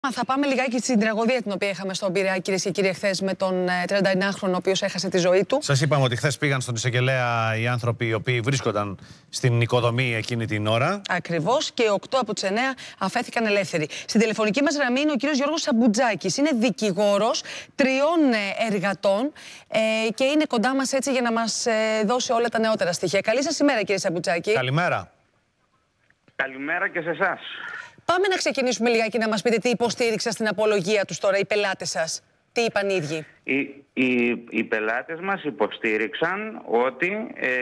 Θα πάμε λιγάκι στην τραγωδία την οποία είχαμε στον Πειραιά, κυρίες και κύριοι, χθες με τον 39χρονο, ο οποίος έχασε τη ζωή του. Σας είπαμε ότι χθες πήγαν στον εισαγγελέα οι άνθρωποι οι οποίοι βρίσκονταν στην οικοδομή εκείνη την ώρα. Ακριβώς, και 8 από τους 9 αφέθηκαν ελεύθεροι. Στην τηλεφωνική μας γραμμή είναι ο κύριος Γιώργος Σαμπουτζάκης. Είναι δικηγόρος 3 εργατών και είναι κοντά μας έτσι για να μας δώσει όλα τα νεότερα στοιχεία. Καλή σας ημέρα, κύριε Σαμπουτζάκη. Καλημέρα. Καλημέρα και σε εσάς. Πάμε να ξεκινήσουμε λιγάκι να μας πείτε τι υποστήριξαν στην απολογία τους τώρα οι πελάτες σας. Τι είπαν οι ίδιοι? Οι πελάτες μας υποστήριξαν ότι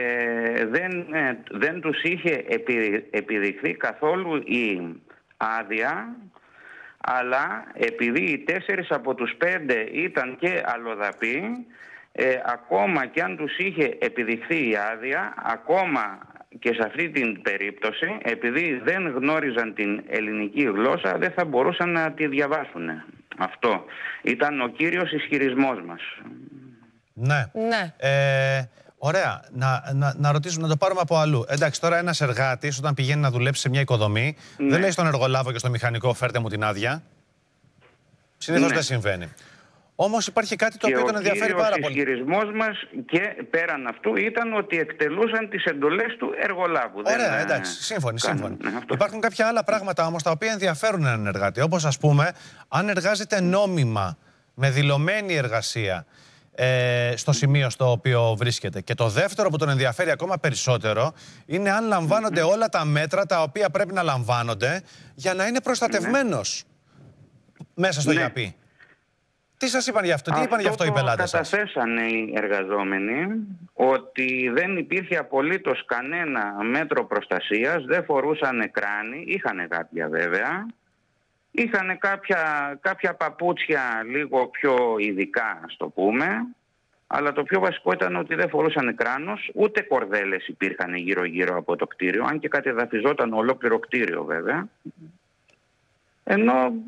δεν τους είχε επιδειχθεί καθόλου η άδεια, αλλά επειδή οι 4 από τους 5 ήταν και αλλοδαποί, ακόμα και αν τους είχε επιδειχθεί η άδεια, ακόμα και σε αυτή την περίπτωση, επειδή δεν γνώριζαν την ελληνική γλώσσα, δεν θα μπορούσαν να τη διαβάσουν. Αυτό ήταν ο κύριος ισχυρισμός μας. Ναι. Ωραία. Να ρωτήσουμε, να το πάρουμε από αλλού. Εντάξει, τώρα ένας εργάτης όταν πηγαίνει να δουλέψει σε μια οικοδομή, δεν λέει στον εργολάβο και στο μηχανικό φέρτε μου την άδεια. Συνήθως δεν συμβαίνει. Όμως υπάρχει κάτι το οποίο τον ενδιαφέρει πάρα πολύ. Ο ισχυρισμός μας και πέραν αυτού ήταν ότι εκτελούσαν τις εντολές του εργολάβου. Ωραία, εντάξει, σύμφωνοι. Υπάρχουν κάποια άλλα πράγματα όμως τα οποία ενδιαφέρουν έναν εργάτη. Όπως ας πούμε, αν εργάζεται νόμιμα, με δηλωμένη εργασία στο σημείο στο οποίο βρίσκεται. Και το δεύτερο που τον ενδιαφέρει ακόμα περισσότερο είναι αν λαμβάνονται όλα τα μέτρα τα οποία πρέπει να λαμβάνονται για να είναι προστατευμένος μέσα στο ΙΑΠΗ. Τι σας είπαν γι' αυτό, τι είπαν γι' αυτό οι πελάτες σας? Καταθέσανε οι εργαζόμενοι ότι δεν υπήρχε απολύτως κανένα μέτρο προστασίας, δεν φορούσαν κράνη, είχαν κάποια βέβαια, είχαν κάποια παπούτσια λίγο πιο ειδικά, ας το πούμε, αλλά το πιο βασικό ήταν ότι δεν φορούσαν κράνος, ούτε κορδέλες υπήρχαν γύρω-γύρω από το κτίριο, αν και κατεδαφιζόταν ολόκληρο κτίριο βέβαια, ενώ...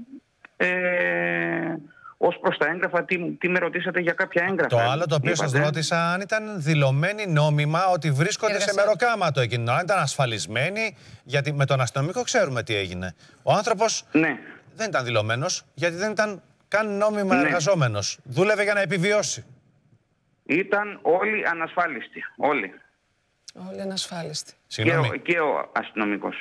Ως προς τα έγγραφα, τι με ρωτήσατε για κάποια έγγραφα? Το άλλο το οποίο σας ρώτησα, αν ήταν δηλωμένοι νόμιμα ότι βρίσκονται σε μεροκάματο εκείνο, αν ήταν ασφαλισμένοι, γιατί με τον αστυνομικό ξέρουμε τι έγινε. Ο άνθρωπος δεν ήταν δηλωμένος, γιατί δεν ήταν καν νόμιμα εργαζόμενος. Δούλευε για να επιβιώσει. Ήταν όλοι ανασφάλιστοι. Όλοι. Όλοι ανασφάλιστοι. Και ο αστυνομικός.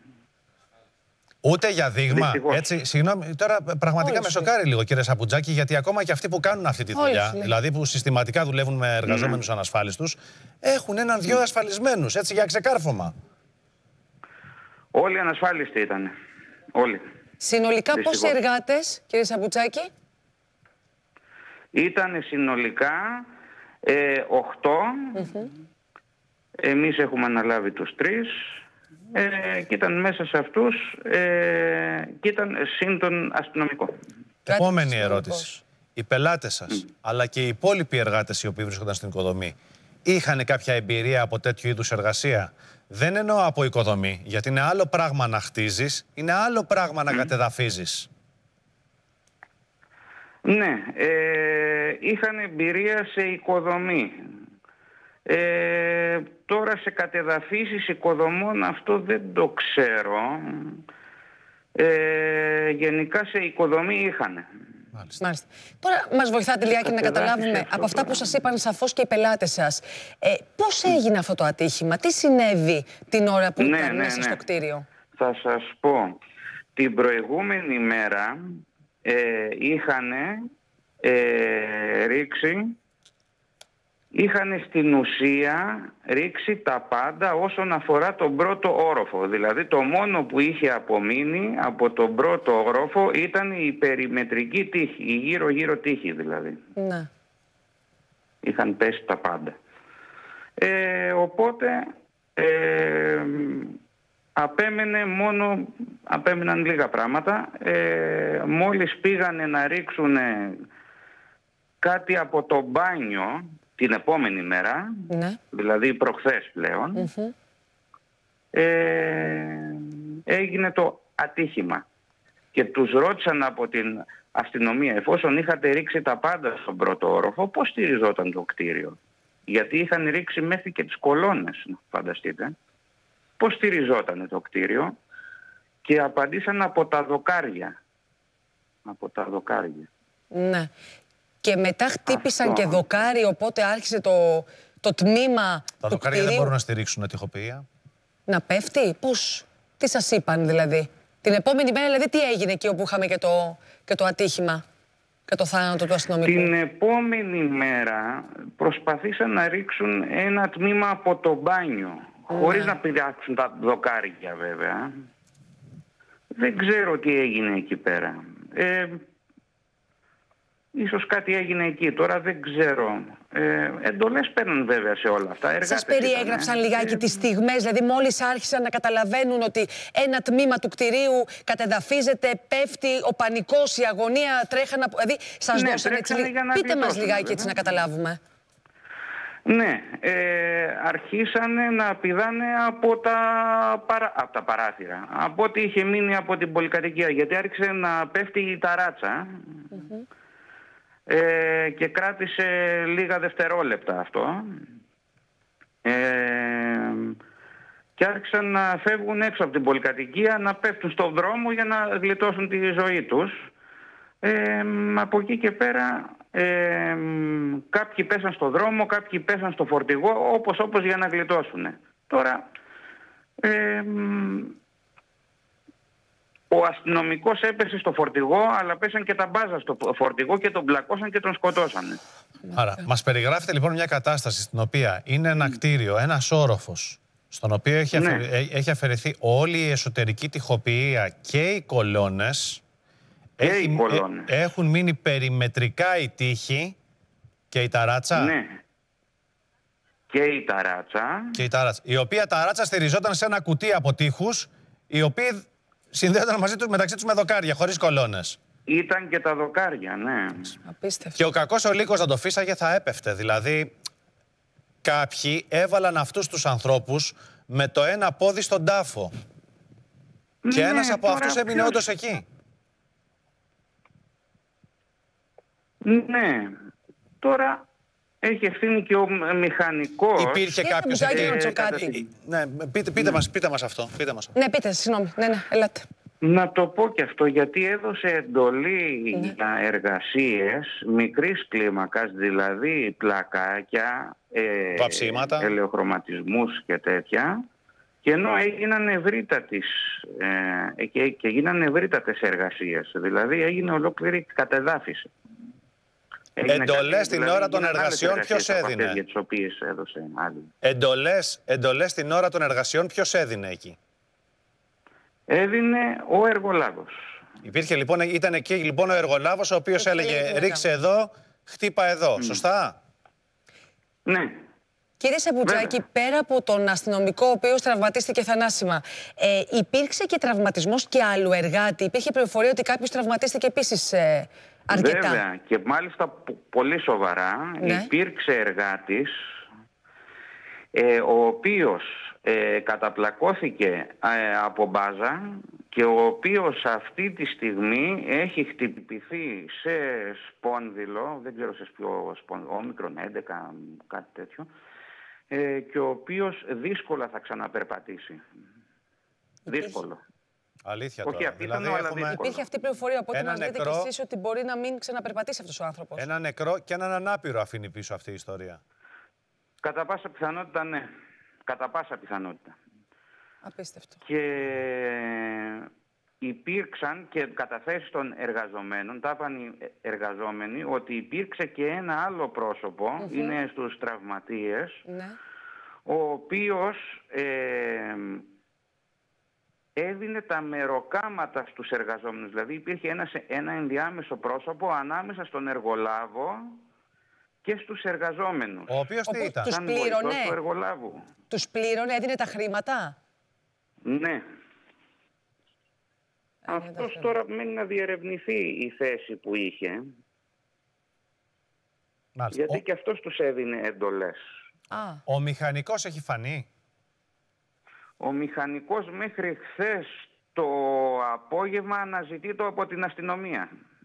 Ούτε για δείγμα. Έτσι, συγγνώμη, τώρα πραγματικά με σοκάρει λίγο, κύριε Σαμπουτζάκη, γιατί ακόμα και αυτοί που κάνουν αυτή τη δουλειά, δηλαδή που συστηματικά δουλεύουν με εργαζόμενους ανασφάλιστους, έχουν 1-2 ασφαλισμένους, έτσι, για ξεκάρφωμα. Όλοι ανασφάλιστοι ήταν. Όλοι. Συνολικά πόσοι εργάτες, κύριε Σαμπουτζάκη? Ήταν συνολικά 8. Εμείς έχουμε αναλάβει τους 3. Και ήταν μέσα σε αυτούς και ήταν συν τον αστυνομικό. Επόμενη ερώτηση. Οι πελάτες σας, αλλά και οι υπόλοιποι εργάτες οι οποίοι βρίσκονταν στην οικοδομή, είχαν κάποια εμπειρία από τέτοιου είδους εργασία? Δεν εννοώ από οικοδομή, γιατί είναι άλλο πράγμα να χτίζεις, είναι άλλο πράγμα να κατεδαφίζεις. Ναι, είχαν εμπειρία σε οικοδομή. Τώρα σε κατεδαφίσεις οικοδομών αυτό δεν το ξέρω. Γενικά σε οικοδομή είχανε. Μάλιστα. Τώρα μας βοηθάτε λιγάκι να καταλάβουμε από αυτά που σας είπαν σαφώς και οι πελάτες σας. Πώς έγινε αυτό το ατύχημα, τι συνέβη την ώρα που ήταν μέσα στο κτίριο? Θα σας πω. Την προηγούμενη μέρα είχαν στην ουσία ρίξει τα πάντα όσον αφορά τον πρώτο όροφο. Δηλαδή το μόνο που είχε απομείνει από τον πρώτο όροφο ήταν η περιμετρική τείχη, η γύρω-γύρω τείχη δηλαδή. Ναι. Είχαν πέσει τα πάντα. Οπότε απέμεναν λίγα πράγματα. Μόλις πήγανε να ρίξουν κάτι από το μπάνιο την επόμενη μέρα, δηλαδή προχθές πλέον, έγινε το ατύχημα. Και τους ρώτησαν από την αστυνομία, εφόσον είχατε ρίξει τα πάντα στον πρώτο όροφο, πώς στηριζόταν το κτίριο? Γιατί είχαν ρίξει μέχρι και τις κολόνες, φανταστείτε. Πώς στηριζόταν το κτίριο? Και απαντήσαν από τα δοκάρια. από τα δοκάρια. Ναι. Και μετά χτύπησαν και δοκάρι, οπότε άρχισε το τμήμα τα του δοκάρια κτηρίου δεν μπορούν να στηρίξουν τοιχοποιία. να πέφτει. Πώς, τι σας είπαν δηλαδή? Την επόμενη μέρα δηλαδή τι έγινε εκεί όπου είχαμε και το ατύχημα και το θάνατο του αστυνομικού? Την επόμενη μέρα προσπαθήσαν να ρίξουν ένα τμήμα από το μπάνιο, χωρίς να πειράξουν τα δοκάρια βέβαια. Δεν ξέρω τι έγινε εκεί πέρα. Ίσως κάτι έγινε εκεί, τώρα δεν ξέρω. Εντολές παίρνουν βέβαια σε όλα αυτά. Σας περιέγραψαν λιγάκι τις στιγμές, δηλαδή μόλις άρχισαν να καταλαβαίνουν ότι ένα τμήμα του κτηρίου κατεδαφίζεται, πέφτει, ο πανικός, η αγωνία, τρέχανε, δηλαδή σας δώσαν έτσι, πείτε μας λιγάκι έτσι να καταλάβουμε. Ναι, αρχίσανε να πηδάνε από τα παράθυρα, από ό,τι είχε μείνει από την πολυκατοικία, γιατί άρχισε να πέφτει η ταράτσα. Και κράτησε λίγα δευτερόλεπτα αυτό και άρχισαν να φεύγουν έξω από την πολυκατοικία, να πέφτουν στον δρόμο για να γλιτώσουν τη ζωή τους. Από εκεί και πέρα κάποιοι πέσαν στο δρόμο, κάποιοι πέσαν στο φορτηγό, όπως για να γλιτώσουν. Τώρα ο αστυνομικός έπεσε στο φορτηγό, αλλά πέσαν και τα μπάζα στο φορτηγό και τον μπλακώσαν και τον σκοτώσανε. Άρα, μας περιγράφετε λοιπόν μια κατάσταση στην οποία είναι ένα κτίριο, ένας όροφος, στον οποίο έχει αφαιρεθεί όλη η εσωτερική τοιχοποιία και οι κολόνες. Έχουν μείνει περιμετρικά οι τοίχοι και η ταράτσα. Ναι. Και η ταράτσα. Η οποία ταράτσα στηριζόταν σε ένα κουτί από τοίχους, οι οποίοι συνδέονταν μεταξύ τους με δοκάρια, χωρίς κολόνες. Ήταν και τα δοκάρια, ναι. Απίστευτο. Και ο κακός ο λύκος να το φύσαγε θα έπεφτε. Δηλαδή, κάποιοι έβαλαν αυτούς τους ανθρώπους με το ένα πόδι στον τάφο. Ναι, και ένας από αυτούς έμεινε όντως εκεί. Ναι. Τώρα έχει ευθύνη και ο μηχανικός. Υπήρχε κάποιος Ναι, πείτε μας αυτό. Ναι, πείτε, συγγνώμη. Ναι, ελάτε. Να το πω και αυτό, γιατί έδωσε εντολή για εργασίες μικρής κλίμακας, δηλαδή πλακάκια, ελαιοχρωματισμούς και τέτοια, και ενώ έγιναν ευρύτατες εργασίες, δηλαδή έγινε ολόκληρη κατεδάφιση. Εντολές την ώρα των εργασιών ποιος έδινε? Για τις οποίες έδωσε άλλη. Εντολές την ώρα των εργασιών ποιος έδινε εκεί? Έδινε ο εργολάβος. Ήταν εκεί λοιπόν ο εργολάβος, ο οποίος έλεγε ρίξε εδώ, χτύπα εδώ. Σωστά? Ναι. Κύριε Σαμπουτζάκη, πέρα από τον αστυνομικό, ο οποίος τραυματίστηκε θανάσιμα, υπήρξε και τραυματισμός και άλλου εργάτη? Υπήρχε πληροφορία ότι κάποιος τραυματίστηκε επίσης αρκετά? Βέβαια, και μάλιστα πολύ σοβαρά. Ναι. Υπήρξε εργάτης, ο οποίος καταπλακώθηκε από μπάζα και ο οποίος αυτή τη στιγμή έχει χτυπηθεί σε σπόνδυλο, δεν ξέρω σε ποιο σπόνδυλο, όμικρον 11, κάτι τέτοιο, και ο οποίος δύσκολα θα ξαναπερπατήσει. Δύσκολο. Αλήθεια τώρα. Όχι, δηλαδή υπήρχε αυτή η πληροφορία, οπότε μας λέτε και εσείς ότι μπορεί να μην ξαναπερπατήσει αυτός ο άνθρωπος. Ένα νεκρό και έναν ανάπηρο αφήνει πίσω αυτή η ιστορία. Κατά πάσα πιθανότητα, ναι. Κατά πάσα πιθανότητα. Απίστευτο. Και υπήρξαν και καταθέσεις των εργαζομένων, τα είπαν οι εργαζόμενοι, ότι υπήρξε και ένα άλλο πρόσωπο, είναι στους τραυματίες, ο οποίος έδινε τα μεροκάματα στους εργαζόμενους. Δηλαδή υπήρχε ένα ενδιάμεσο πρόσωπο ανάμεσα στον εργολάβο και στους εργαζόμενους. Ο οποίος τι ήταν? Τους πλήρωνε? Του εργολάβου. Τους πλήρωνε, έδινε τα χρήματα? Ναι. Αυτός τώρα μένει να διερευνηθεί η θέση που είχε. Μάλιστα. Γιατί και αυτός τους έδινε εντολές. Ο μηχανικός έχει φανεί? Ο μηχανικός μέχρι χθες το απόγευμα αναζητείται από την αστυνομία.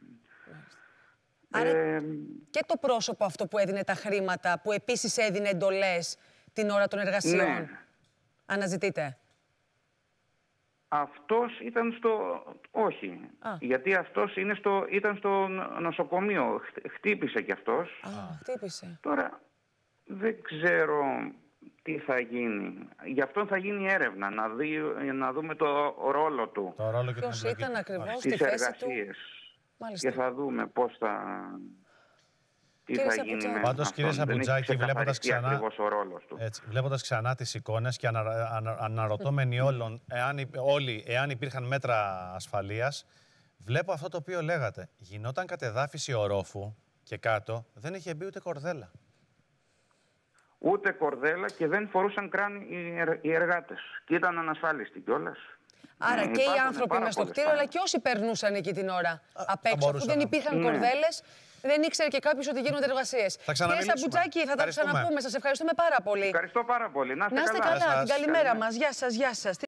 Άρα και το πρόσωπο αυτό που έδινε τα χρήματα, που επίσης έδινε εντολές την ώρα των εργασιών, αναζητείτε? Αυτός ήταν στο... Όχι. Γιατί αυτός ήταν στο νοσοκομείο. Χτύπησε κι αυτός. Χτύπησε. Τώρα δεν ξέρω τι θα γίνει. Γι' αυτό θα γίνει έρευνα, να δούμε το ρόλο του. Το ρόλο και ποιος ήταν ακριβώς στη στις θέση εργασίες. του. Και θα δούμε πώς θα... Τι Κύριε θα γίνει με Πάντως, κύριε Σαμπουτζάκη, βλέποντας ξανά τις εικόνες και αναρωτώμενοι όλοι εάν υπήρχαν μέτρα ασφαλείας, βλέπω αυτό το οποίο λέγατε. Γινόταν κατεδάφιση ορόφου και κάτω δεν είχε μπει ούτε κορδέλα. Ούτε κορδέλα και δεν φορούσαν κράνη οι εργάτες. Και ήταν ανασφάλιστοι κιόλας. Άρα και οι άνθρωποι μες στο κτίριο, αλλά και όσοι περνούσαν εκεί την ώρα απ' έξω. Αφού δεν υπήρχαν κορδέλες, δεν ήξερε και κάποιος ότι γίνονται εργασίες. Κύριε Σαμπουτζάκη, θα τα ξαναπούμε. Σας ευχαριστούμε πάρα πολύ. Ευχαριστώ πάρα πολύ. Να είστε καλά. Την καλημέρα μας. Γεια σας.